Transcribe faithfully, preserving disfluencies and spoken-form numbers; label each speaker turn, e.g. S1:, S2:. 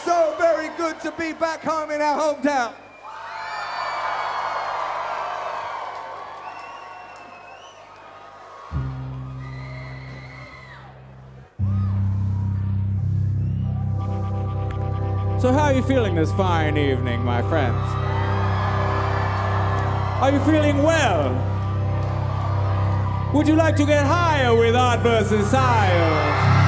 S1: so very good to be back home in our hometown. So how are you feeling this fine evening, my friends? Are you feeling well? Would you like to get higher with Art versus Science?